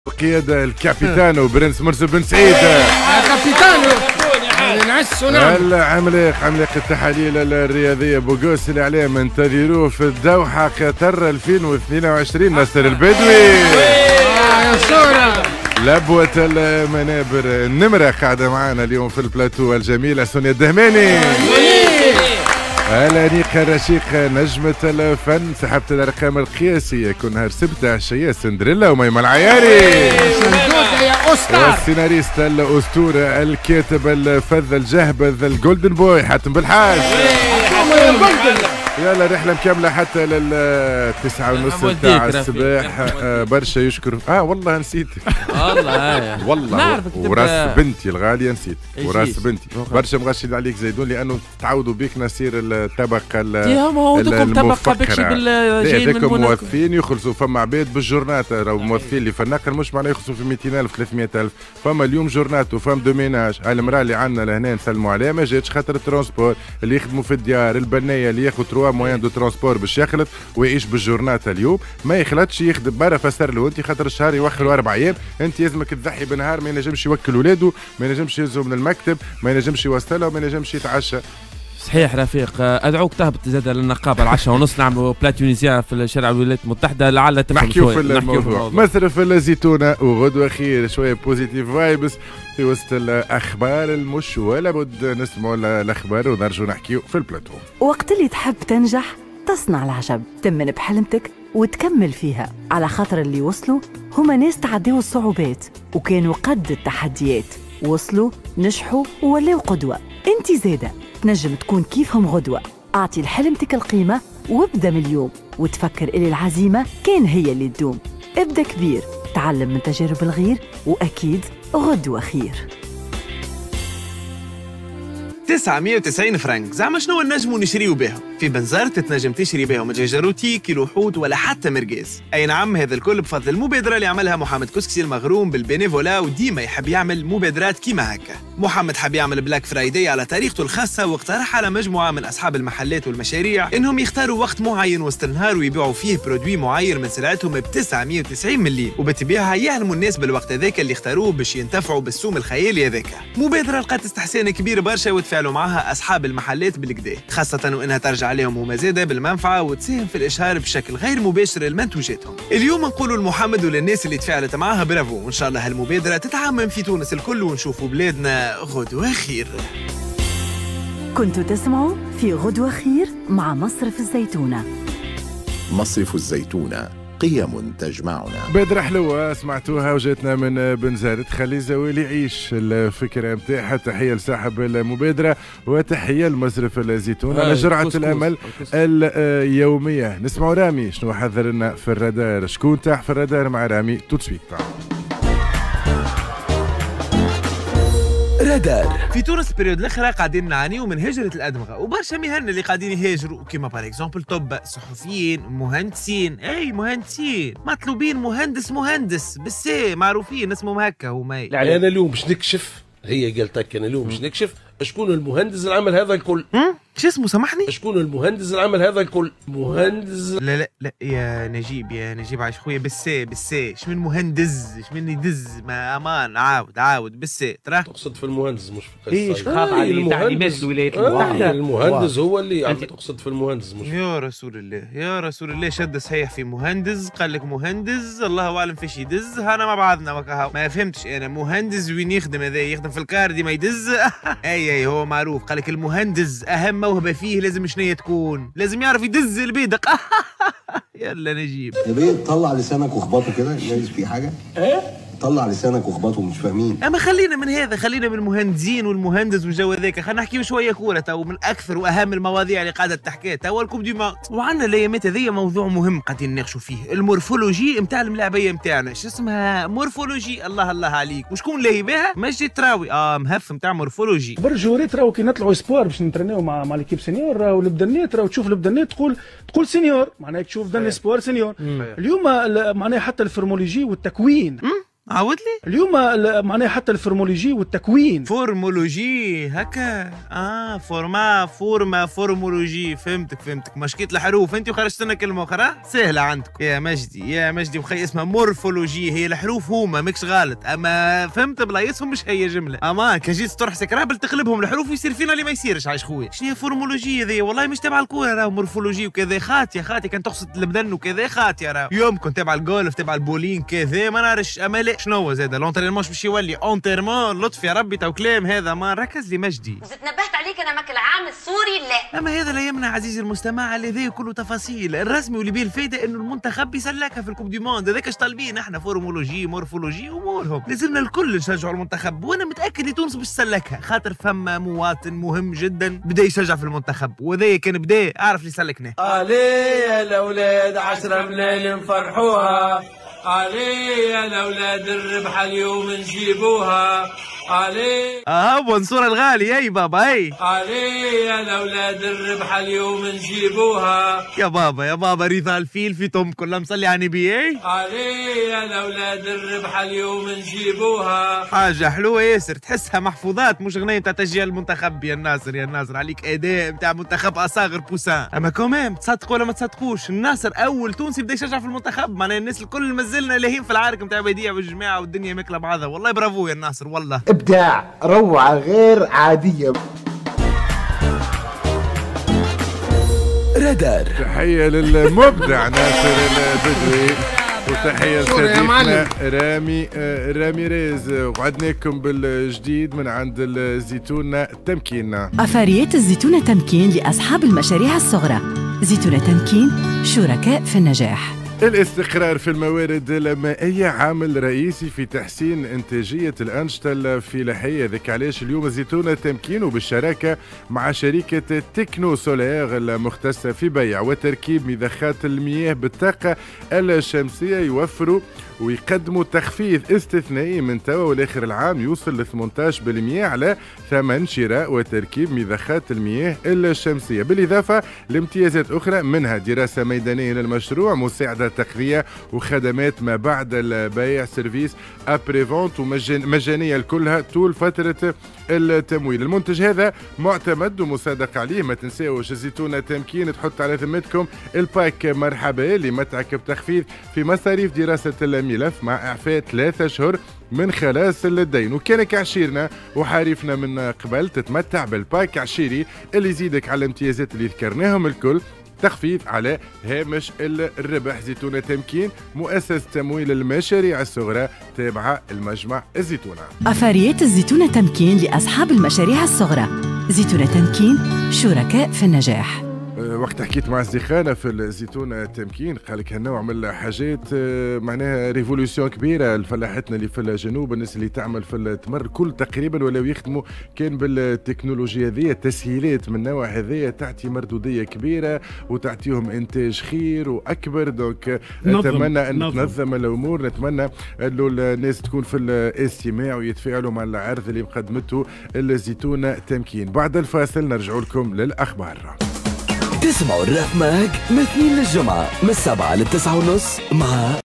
قيادة الكابيتانو برنس مرسي بن سعيد. يا كابيتانو عملاق التحاليل الرياضية بوغوس الإعلام انتظروه في الدوحة قطر 2022 ناصر البدوي. يا صورة لبوة المنابر النمرة قاعدة معنا اليوم في البلاتو الجميلة سونيا الدهماني. الأنيقة الرشيقة نجمة الفن سحبت الأرقام القياسية كل نهار سبت عشية سندريلا وميمة العياري. والسيناريست الأسطورة الكاتب الفذ الجهبذ الجولدن بوي حاتم بالحاج. يلا رحلة مكملة حتى لل9:30 تاع الصباح. برشا يشكر والله نسيتك. والله وراس بنتي الغالية نسيت وراس بنتي. برشا مغشين عليك زيدون لأنه تعودوا بيك نصير الطبقة المفكرة. هذاكم موظفين يخلصوا فما عباد بالجورنات راهو موظفين اللي في النقل مش معناه يخلصوا في 200,000 300,000. فما اليوم جورنات وفام دو ميناج. المرأة اللي عندنا لهنا نسلموا عليها ما جاتش خاطر الترونسبور اللي يخدموا في الديار البنية اللي ياخذ 3 موان دو ترونسبور باش يخلط ويعيش بالجورنات اليوم ما يخلطش يخدم برا. فسر له انت خاطر الشهر يوخروا 4 ايام انت لازمك تضحي بنهار ما ينجمش يوكل ولاده ما ينجمش يهزوا من المكتب ما ينجمش يوصلها وما ينجمش يتعشى. صحيح رفيق ادعوك تهبط زاد للنقابه 10:30 نعملوا بلا تونيزيان في شارع الولايات المتحده لعل تفهم نحكيو في الموضوع. مصرف الزيتونه وغدوه خير شويه بوزيتيف فايبس في وسط الاخبار المش ولا بد نسمعوا الاخبار ونرجو نحكيو في البلاتو. وقت اللي تحب تنجح تصنع العجب تمن بحلمتك وتكمل فيها على خاطر اللي وصلوا هما ناس تعديوا الصعوبات وكانوا قد التحديات وصلوا نجحوا وولاو قدوة. انت زادة تنجم تكون كيفهم غدوة. اعطي لحلمتك القيمة وابدا من اليوم وتفكر إلي العزيمة كان هي اللي تدوم. ابدا كبير تعلم من تجارب الغير وأكيد غدوة خير. 990 فرنك زعما شنو نجموا نشريو بهم؟ في بنزرت تنجم تشري بهم جاجروتي كيلو حوت ولا حتى مرقاز. اي نعم هذا الكل بفضل المبادره اللي عملها محمد كسكسي المغروم بالبينيفولا وديما يحب يعمل مبادرات كيما هكا. محمد حب يعمل بلاك فرايداي على طريقته الخاصه واقترح على مجموعه من اصحاب المحلات والمشاريع انهم يختاروا وقت معين وسط النهار ويبيعوا فيه برودوي معين من سلعتهم ب 990 مليم وبالطبيعه يعلموا الناس بالوقت هذاك اللي اختاروه باش ينتفعوا بالسوم الخيالي هذاك. مبادره لقات استحسان كبير برشا وتفاعلوا معها اصحاب المحلات بالكدا خاصه وانها ترجع عليهم هما زاده بالمنفعه وتساهم في الاشهار بشكل غير مباشر لمنتوجاتهم. اليوم نقولوا لمحمد وللناس اللي تفاعلت معاها برافو وان شاء الله هالمبادره تتعمم في تونس الكل ونشوفوا بلادنا غدوه خير. كنتوا تسمعوا في غدوة خير مع مصرف الزيتونة. مصرف الزيتونة قيم تجمعنا. بدر حلوة سمعتوها وجاتنا من بنزرت خلي زويلي يعيش الفكرة نتاعها. تحية لصاحب المبادرة وتحية لمصرف الزيتونة على جرعة الأمل اليومية. نسمعوا رامي شنو حذر لنا في الرادار. شكون تاح في الرادار مع رامي توت سويت. رادار. في تونس البريود الاخرى قاعدين نعانيو من هجرة الأدمغة وبرشا مهن اللي قاعدين يهاجروا كيما بار اكزومبل طب صحفيين مهندسين. اي مهندسين مطلوبين مهندس بالسي معروفين اسمهم هكا هما. يعني انا اليوم باش نكشف هي قالت لك انا اليوم باش نكشف شكون المهندس اللي عمل هذا الكل. شو اسمه سامحني؟ شكون المهندس اللي عمل هذا الكل؟ مهندس لا يا نجيب عايش خويا بالسي شمن مهندس شمن يدز ما امان عاود بالسي ترى تقصد في المهندس مش في القصه. خاف على تعليمات الولايات المتحده. المهندس هو اللي عم تقصد في المهندس مش يا رسول الله شد صحيح في مهندس قال لك مهندس الله اعلم فيش يدز. انا مع بعضنا ما فهمتش انا مهندس وين يخدم هذا يخدم في الكار ديما يدز. اي هو معروف قال لك المهندس اهم موهبه فيه لازم شنية تكون لازم يعرف يدز البيدق. يلا نجيب يا بيه طلع لسانك واخبطه كده جايز في حاجه. طلع لسانك واخبطه مش فاهمين. اما خلينا من هذا خلينا من المهندسين والمهندس والجو هذاك. خلينا نحكيو شويه كوره تو من اكثر واهم المواضيع اللي قاعده تحكي تو الكوب دي مات. وعندنا الايامات هذيا موضوع مهم قاعدين نناقشوا فيه المورفولوجي نتاع الملاعبيه نتاعنا. شو اسمها مورفولوجي الله عليك وشكون اللي بها مجدي التراوي مهف نتاع مورفولوجي. برجوريت راهو كي نطلعوا سبور باش نترينيو مع ليكيب سينيور راهو البدنيات راهو تشوف البدنيات تقول سينيور معناها تشوف دني سبور سينيور. اليوم معناها حتى الفورمولوجي والتكوين عاود لي اليوم معناها حتى الفورمولوجي والتكوين. فورمولوجي هكا فورمولوجي. فهمتك مشكية الحروف انت وخرجت لنا كلمه اخرى سهله عندكم يا مجدي وخي اسمها مورفولوجي. هي الحروف هما ماكش غلط، اما فهمت بلايصهم مش هي جمله. اما كان جيت ترحسك راه تقلبهم الحروف ويصير فينا اللي ما يصيرش. عايش خويا شنو هي فورمولوجي هذه؟ والله مش تبع الكوره راه مورفولوجي وكذا. خاطيه كان تقصد البدن وكذا. خاطيه راه يومكم تبع الجولف تبع البولين كذا ما نعرفش. اما لا شنو هو زاد لونترينمون باش يولي اونترمون. لطف يا ربي تو كلام هذا ما ركز لي مجدي. زدت نبهت عليك انا ماك العام السوري لا. اما هذا لا يمنع عزيزي المستمع على ذي كله تفاصيل. الرسمي واللي بيه الفايده انه المنتخب بيسلكها في الكوب دي موند. هذاك اش طالبين احنا فورمولوجي مورفولوجي امورهم. لازمنا الكل نشجعوا المنتخب وانا متاكد اللي تونس باش تسلكها خاطر فما مواطن مهم جدا بدا يشجع في المنتخب وهذا كان بدا اعرف اللي سلكناه. علي الاولاد 10 ملايين نفرحوها. علي الاولاد الربحه اليوم نجيبوها. علي بونسور الغالي اي بابا اي. علي الاولاد الربحه اليوم نجيبوها. يا بابا رضا الفيل في توم كلها مصلي على نبي اي. علي الاولاد الربحه اليوم نجيبوها. حاجه حلوه ياسر تحسها محفوظات مش اغنيه تاع تشجيع المنتخب. يا الناصر عليك اداء نتاع منتخب اصاغر بوسان. اما كومام تصدقوا ولا ما تصدقوش الناصر اول تونسي بدا يشجع في المنتخب. معناها الناس الكل مازلنا لاهين في العارك نتاع بديع والجماعه والدنيا ماكله بعضها. والله برافو يا الناصر والله ابداع روعه غير عاديه. رادار تحيه للمبدع ناصر البدوي وتحيه لصديقنا رامي ريز. وعدناكم بالجديد من عند الزيتونه تمكين. أفاريات الزيتونه تمكين لاصحاب المشاريع الصغرى. زيتونه تمكين شركاء في النجاح. الاستقرار في الموارد المائية عامل رئيسي في تحسين إنتاجية الأنشطة الفلاحية. ذاك علاش اليوم الزيتونة تمكين بالشراكة مع شركة تكنو سولير المختصة في بيع وتركيب مضخات المياه بالطاقة الشمسية يوفروا ويقدموا تخفيض استثنائي من توا والآخر العام يوصل ل 18% على ثمن شراء وتركيب مضخات المياه الشمسية، بالإضافة لامتيازات أخرى منها دراسة ميدانية للمشروع، مساعدة تغذية وخدمات ما بعد البيع، سيرفيس ابري فونت ومجانية لكلها طول فترة التمويل. المنتج هذا معتمد ومصادق عليه. ما تنساوش الزيتونة تمكين تحط على ذمتكم الباك مرحبا اللي متعك بتخفيض في مصاريف دراسة الملف مع إعفاء 3 أشهر من خلاص الدين. وكانك عشيرنا وحارفنا من قبل تتمتع بالباك عشيري اللي يزيدك على الامتيازات اللي ذكرناهم الكل، تخفيض على هامش الربح. زيتونة تمكين مؤسسة تمويل المشاريع الصغرى تابعة المجمع الزيتونة. أفاريات الزيتونة تمكين لأصحاب المشاريع الصغرى. زيتونة تمكين شركاء في النجاح. وقت حكيت مع أصدقائنا في الزيتونة تمكين قالك هالنوع من الحاجات معناها ريفولوسيون كبيرة لفلاحتنا اللي في الجنوب. الناس اللي تعمل في التمر كل تقريبا ولاو يخدموا كان بالتكنولوجيا ذي. التسهيلات من النوع هذايا تعطي مردودية كبيرة وتعطيهم إنتاج خير وأكبر. دونك نتمنى أن تنظم الأمور. نتمنى أنه الناس تكون في الاستماع ويتفاعلوا مع العرض اللي مقدمته الزيتونة تمكين. بعد الفاصل نرجع لكم للأخبار. تسمعوا الراب ماج من 2 للجمعة من 7 ل 9:30 مع